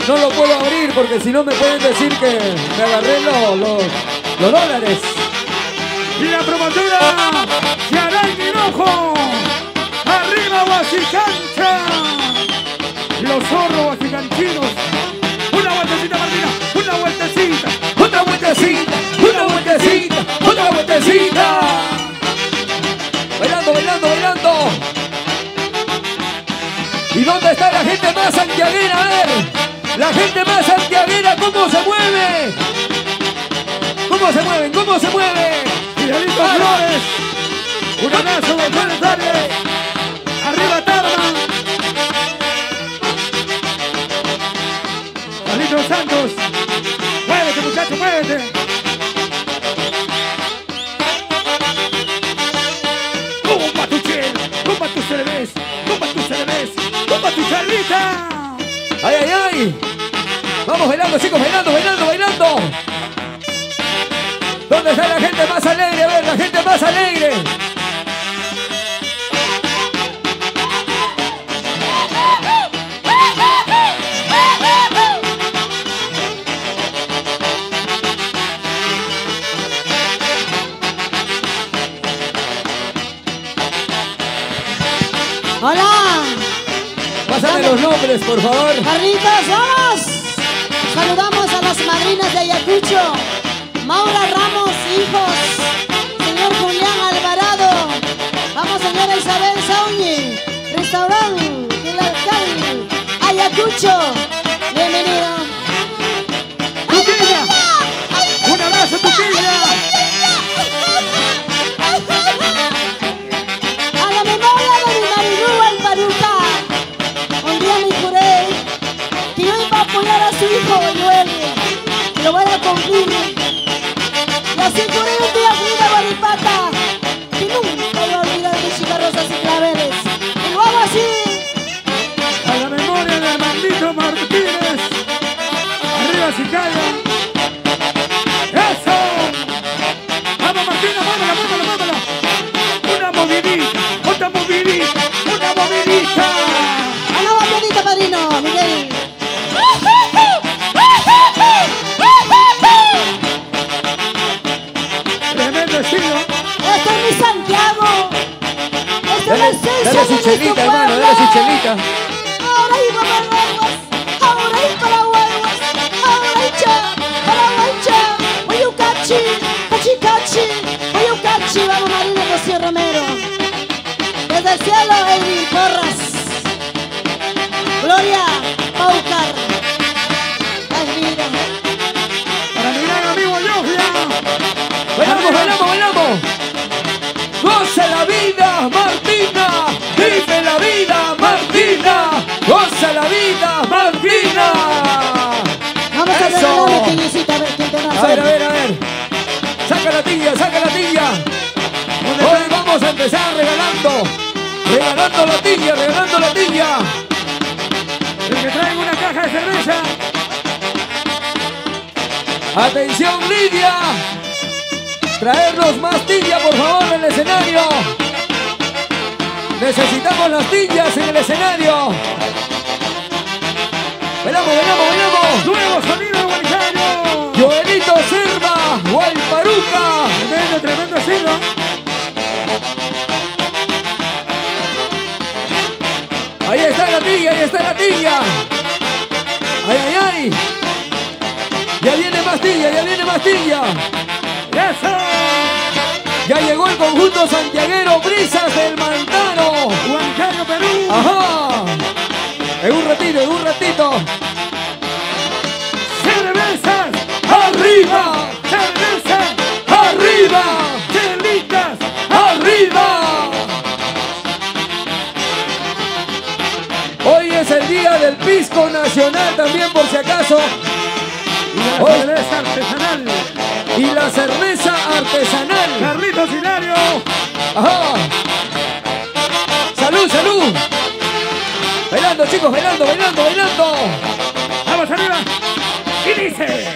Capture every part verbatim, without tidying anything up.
no lo puedo abrir porque si no me pueden decir que me agarré los, los, los dólares. Y la promotora Yaray Hinojo. Arriba Huasicancha. Los zorros huasicanchinos. Una vueltecita, Martina. Una vueltecita. Otra vueltecita, una vueltecita, otra vueltecita. Bailando, bailando, bailando. ¿Y dónde está la gente más santiaguera? A ver, la gente más santiaguera, ¿cómo se mueve? ¿Cómo se mueven? ¿Cómo se mueve? Cuidadito Flores. Un abrazo, buenas tardes. Arriba Tarma. Carlitos Santos. Muévete, muchacho, muévete. Tumba tu chel, tumba tu cerveza, tumba tu cerveza, tumba tu charlita. ¡Ay, ay, ay! Vamos bailando, chicos, bailando, bailando, bailando. ¿Dónde está la gente más alegre? A ver, la gente más alegre. Hola. Pásame los nombres, por favor. Carlitos, vamos. Saludamos a las madrinas de Ayacucho. Maura Ramos, hijos. Señor Julián Alvarado. Vamos, señora Isabel Saúñi. Restaurante del alcalde Ayacucho. Bienvenido. ¡Tuquilla! ¡Un abrazo, Tuquilla! A la memoria de mi Marilú Alvaruca. Un día me juré que yo iba a apoyar a su hijo Joel. Lo voy a cumplir. Y así juré un día vida Guaripata que nunca iba a olvidar mis chicarrosas y claveles. Y lo hago así. A la memoria de Armandito Martínez. Arriba Sicaya. ¡Eso! ¡Vamos, Martina! ¡Muévela, muévela, muévela! Una movidita, otra movidita, una movidita. A la bateadita, padrino, Miguel. Tremendo estilo. Este es mi Santiago. Este Dale, es el dale su chelita, hermano, dale su chelita. Ahora iba para huevos, ahora iba para huevos, ahora icha, para huecha, Oyucachi, cachi cachi, Oyucachi, vamos Marina José Romero. Desde el cielo, Edwin Porras. Gloria, Paucar. Admiro. Para mi gran amigo Yofia. Bailamos, bailamos, bailamos. Goza la vida, Martina. Vive la vida, Martina. Goza la vida, Martina. Vamos a Eso. regalarle piñecita a ver quién te da A ver, a suerte. ver, a ver. Saca la tilla, saca la tilla. Hoy vamos a empezar regalando. Regalando la tilla, regalando la tilla. El que trae una caja de cerveza. Atención, Lidia. Traernos más tilla, por favor, en el escenario. Necesitamos las tillas en el escenario. Bailamos, bailamos, bailamos. Nuevo sonido de Huancayo. Joelito Silva, Guayparuca. Tremendo, tremendo estilo. Ahí está la tilla, ahí está la tilla. Ay, ay, ay. Ya viene más tilla, ya viene más tilla. ¡Eso! Ya llegó el conjunto santiaguero Brisas del Mantaro. Huancayo, Perú. Ajá. En un ratito, en un ratito. ¡Cervezas! ¡Arriba! ¡Cervezas! ¡Arriba! ¡Chelitas! ¡Arriba! Hoy es el día del pisco nacional también, por si acaso. Y la Hoy- cerveza artesanal. Y la cerveza artesanal. Carlitos Hilario. Ajá. Salud, salud. Bailando, chicos, bailando, bailando, bailando. Vamos arriba. Y dice.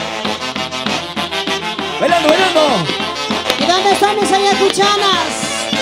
Bailando, bailando. ¿Y dónde están mis ayacuchanas?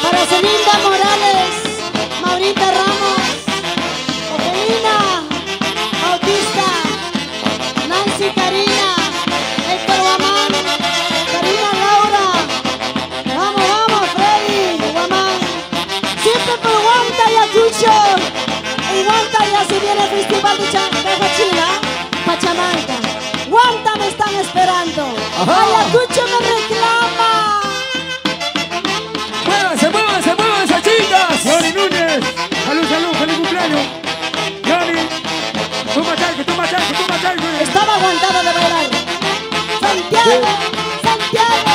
Para Celinda Morales, Maurita Ramos, Ofelina, Bautista, Nancy Karina, Héctor Guamán, Karina Laura. Vamos, vamos, Freddy, Guamán. Siempre por Guanta y Ayacucho. En Guanta ya se viene el festival de Chachila, Pachamanca. Guanta me están esperando. Ayacucho me reclama. Muévanse, muévanse, muévanse, chicas. Johnny Núñez, salud, salud, feliz cumpleaños. Johnny, toma chalco, toma chalco, toma chalco. Estaba aguantada de bailar. Santiago, Santiago.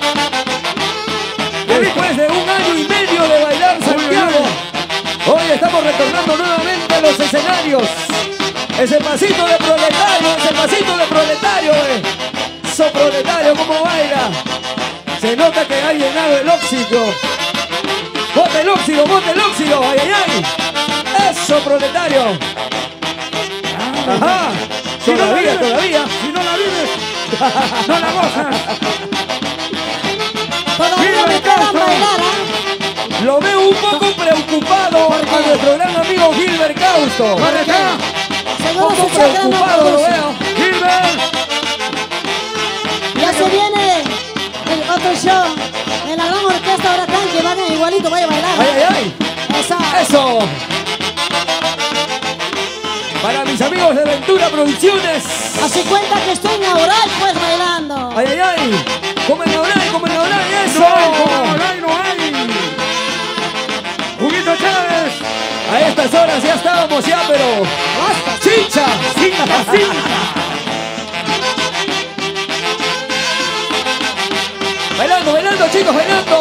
Después de un año y medio de bailar Santiago, hoy estamos retornando nuevamente a los escenarios. Ese pasito de proletario, ese pasito de proletario, eh. So proletario, como baila. Se nota que ha llenado el óxido. Bote el óxido, bote el óxido, ay, ay, ay. Eso, proletario. Ajá. Si no la Todavía, vives, todavía. Si no la vives, no la gozas. Todavía me quedan bailar, ¿ah? Lo veo un poco preocupado ¿Por qué? a nuestro gran amigo Gilbert Causto. Corre acá, Un Seguro poco su chakra no preocupado lo produce. veo. Gilbert. Ya se viene el otro show de la gran orquesta Huracán que van igualito, vaya a bailar. Ay, ay, ay. Eso. Eso. Para mis amigos de Ventura Producciones. Así cuenta que estoy en Aural, pues bailando. Ay, ay, ay. Como en Auray, como en Auray, eso. No hay, no hay, no hay. Juguito Chávez. A estas horas ya estábamos ya, pero... ¡Basta! ¡Chicha! Cinta, cinta. Bailando, bailando, chicos, bailando.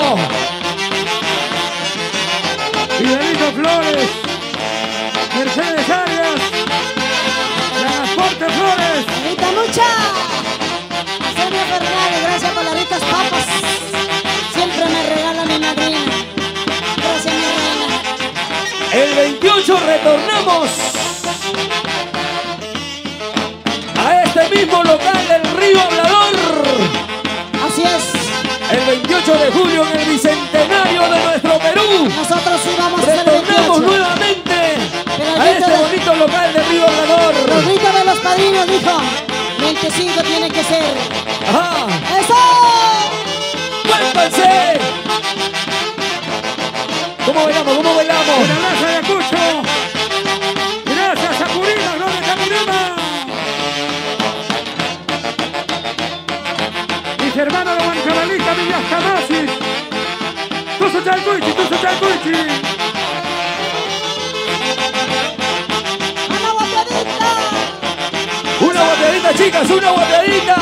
Fidelito Flores. Mercedes Arias. Transporte Flores. Rita Mucha. Sergio Fernández, gracias por las ricas papas. Siempre me regala mi madrina. Gracias, mi reina. El veintiocho retornamos a este mismo local del Río Hablador. Así es. El veintiocho de julio en el bicentenario de nuestro Perú. Nosotros sí vamos a hacer el Retornamos veintiocho. nuevamente Pero el a grito este de- bonito local del Río Los Hablador. gritos de los padrinos dijo, veinticinco tiene que ser. Ajá. ¡Eso! ¡Muévanse! ¿Cómo bailamos? ¿Cómo bailamos? Una laza de Ayacucho. Gracias a Purima, gracias a Purima. Mis hermanos de Huancabalita, Villas Camasis. Tuzo Chalcuichi, Tuzo Chalcuichi. ¡Una guapadita! Una guapeadita, chicas, una guapeadita.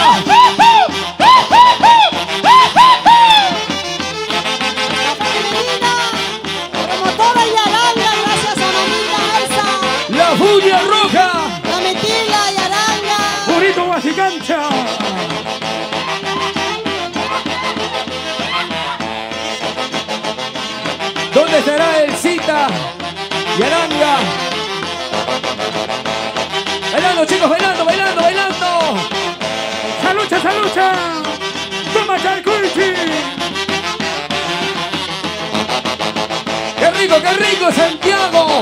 Femenina, promotora y aranga, gracias a mamita Elsa. La furia roja. La metila y aranga. Purito Guasicancha. ¿Dónde estará el Cita y Aranga? Bailando, chicos, bailando, bailando, bailando. Salucha, salucha. Toma Chalcuichi. ¡Qué rico, qué rico, Santiago!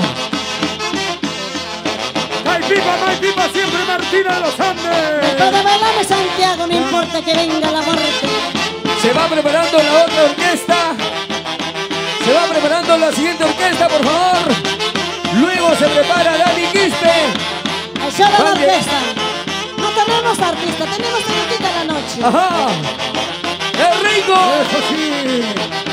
Hay pipa, hay pipa, siempre Martina de los Andes. Después de bailarme Santiago, no importa que venga la muerte. Se va preparando la otra orquesta. Se va preparando la siguiente orquesta, por favor. Luego se prepara Dani Quispe. El show de la Vale. orquesta. No tenemos artista, tenemos tematita en la noche. ¡Ajá! ¡Qué rico! Eso sí.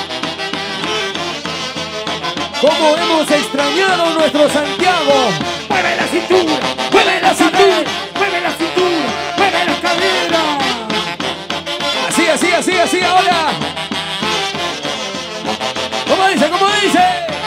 ¡Cómo hemos extrañado nuestro Santiago! Mueve la cintura, mueve la cintura, mueve la cintura, mueve la cadera. Así, así, así, así, ahora. ¿Cómo dice? ¿Cómo dice?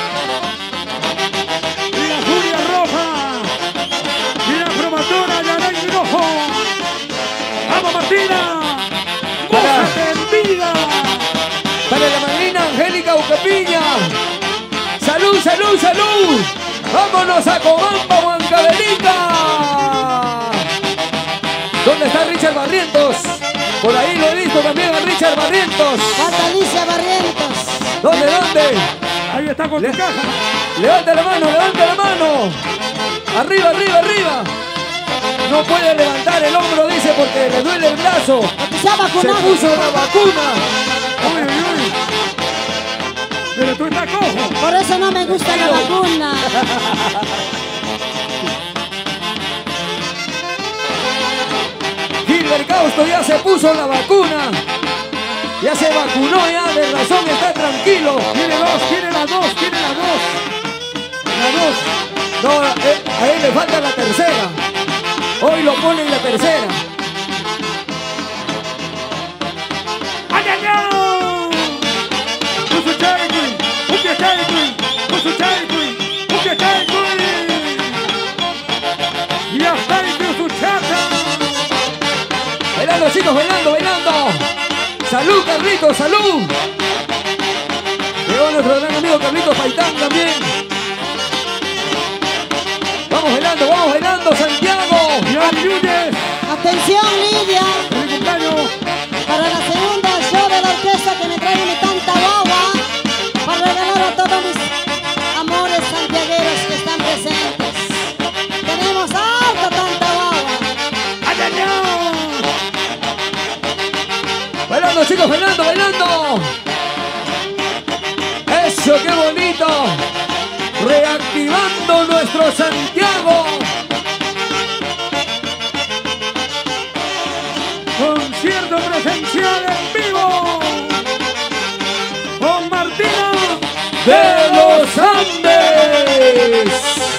Y la furia roja, y la promotora Yanay Rojo. ¡Vamos, Martina! Para- ¡Gózate en vida! Para la madrina Angélica Ucapiña. ¡Salud, salud, salud! ¡Vámonos a Cobamba, Huancavelica! ¿Dónde está Richard Barrientos? Por ahí lo he visto también a Richard Barrientos. Patalicia Barrientos. ¿Dónde, dónde? Ahí está con Le- tu caja. Levanta la mano, levanta la mano. Arriba, arriba, arriba. No puede levantar el hombro, dice, porque le duele el brazo. Porque se ha Se vacunado. puso la vacuna. Uy, uy, uy. Pero tú estás cojo. Por eso no me gusta la vacuna. Gilbert Causto ya se puso la vacuna. Ya se vacunó, ya de razón está tranquilo. Tiene dos, tiene las dos, tiene las dos. Las dos. No, eh, a él le falta la tercera. Hoy lo pone en la tercera. ¡Ay, ay, ay! Puso Cherry Queen, puso Cherry Queen, puso Cherry Queen, puso Cherry Queen. Y hasta ahí puso chata. Bailando, chicos, bailando, bailando. Salud, Carlitos, salud. Llegó nuestro gran amigo Carlitos Paitán también. Vamos bailando, vamos bailando, Santiago. Y Ari Núñez, Atención, Lidia. feliz cumpleaños. Para la segunda show de la orquesta que me traen tanta guagua. Para regalar a todos mis amores santiagueros que están presentes. Tenemos harta tanta guagua. ¡Ay, ay, ay! Bailando, chicos, bailando, bailando. Eso, qué bonito. Reactivando nuestro Santiago. Concierto presencial en vivo con Martina De los Andes.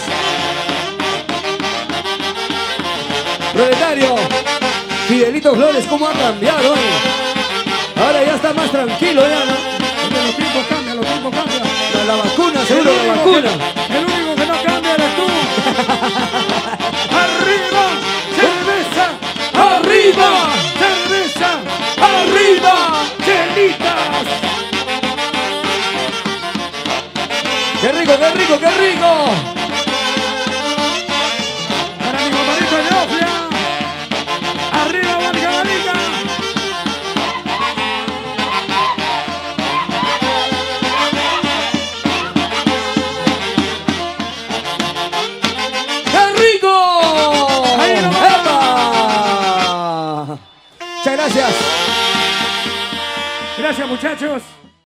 Proletario, Fidelito Flores, ¿cómo ha cambiado? eh? Ahora ya está más tranquilo, ya, ¿no? Los tiempos cambian, los tiempos cambian. La, la vacuna, seguro El la único vacuna. que- el único que no cambia eres tú. ¡Arriba! ¡Cerveza! ¡Arriba! ¡Cerveza! ¡Arriba! ¡Chelitas! ¡Qué rico, qué rico, qué rico! Para mi compadrito Leofia. ¡Arriba, Margarita! ¡Qué rico! Ahí nomás. ¡Epa! Muchas gracias. Gracias, muchachos.